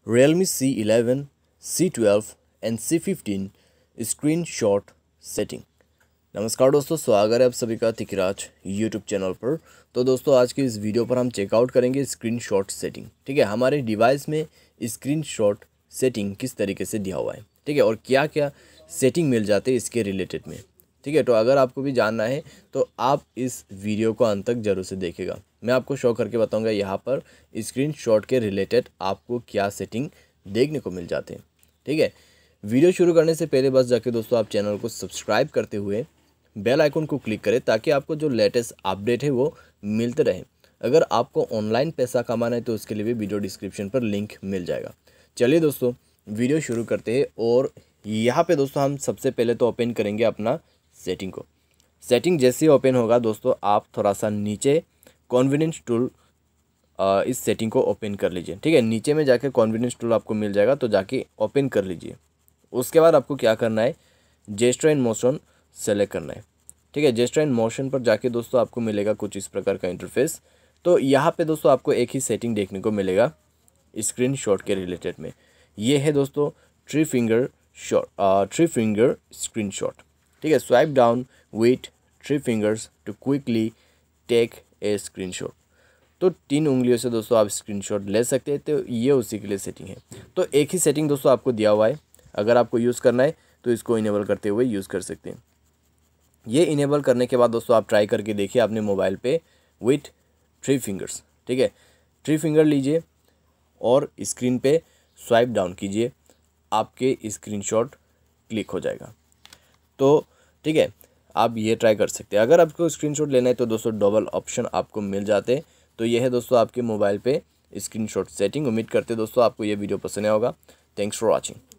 Realme C11, C12 and C15 screenshot setting. नमस्कार दोस्तों, स्वागत है आप सभी का तिकराज यूट्यूब चैनल पर। तो दोस्तों आज की इस वीडियो पर हम चेकआउट करेंगे स्क्रीनशॉट सेटिंग। ठीक है, हमारे डिवाइस में स्क्रीनशॉट सेटिंग किस तरीके से दिया हुआ है, ठीक है, और क्या क्या सेटिंग मिल जाते हैं इसके रिलेटेड में। ठीक है, तो अगर आपको भी जानना है तो आप इस वीडियो को अंत तक जरूर से देखिएगा। मैं आपको शो करके बताऊंगा यहाँ पर स्क्रीनशॉट के रिलेटेड आपको क्या सेटिंग देखने को मिल जाते हैं। ठीक है, वीडियो शुरू करने से पहले बस जाके दोस्तों आप चैनल को सब्सक्राइब करते हुए बेल आइकन को क्लिक करें ताकि आपको जो लेटेस्ट अपडेट है वो मिलते रहे। अगर आपको ऑनलाइन पैसा कमाना है तो उसके लिए भी वीडियो डिस्क्रिप्शन पर लिंक मिल जाएगा। चलिए दोस्तों वीडियो शुरू करते हैं। और यहाँ पे दोस्तों हम सबसे पहले तो ओपन करेंगे अपना सेटिंग को। सेटिंग जैसे ही ओपन होगा दोस्तों आप थोड़ा सा नीचे कॉन्वीनियंस टूल इस सेटिंग को ओपन कर लीजिए। ठीक है, नीचे में जाके कॉन्वीनियंस टूल आपको मिल जाएगा तो जाके ओपन कर लीजिए। उसके बाद आपको क्या करना है, जेस्चर एंड मोशन सेलेक्ट करना है। ठीक है, जेस्चर एंड मोशन पर जाके दोस्तों आपको मिलेगा कुछ इस प्रकार का इंटरफेस। तो यहाँ पे दोस्तों आपको एक ही सेटिंग देखने को मिलेगा स्क्रीनशॉट के रिलेटेड में। ये है दोस्तों थ्री फिंगर स्क्रीनशॉट। ठीक है, swipe down with three fingers to quickly take a screenshot. तो 3 उंगलियों से दोस्तों आप स्क्रीनशॉट ले सकते हैं। तो ये उसी के लिए सेटिंग है। तो एक ही सेटिंग दोस्तों आपको दिया हुआ है। अगर आपको यूज़ करना है तो इसको इनेबल करते हुए यूज़ कर सकते हैं। ये इनेबल करने के बाद दोस्तों आप ट्राई करके देखिए अपने मोबाइल पे विथ 3 फिंगर्स। ठीक है, 3 फिंगर लीजिए और स्क्रीन पे स्वाइप डाउन कीजिए, आपके स्क्रीनशॉट क्लिक हो जाएगा। तो ठीक है, आप ये ट्राई कर सकते हैं। अगर आपको स्क्रीनशॉट लेना है तो दोस्तों डबल ऑप्शन आपको मिल जाते हैं। तो ये है दोस्तों आपके मोबाइल पे स्क्रीनशॉट सेटिंग। उम्मीद करते हैं दोस्तों आपको ये वीडियो पसंद आया होगा। Thanks for watching.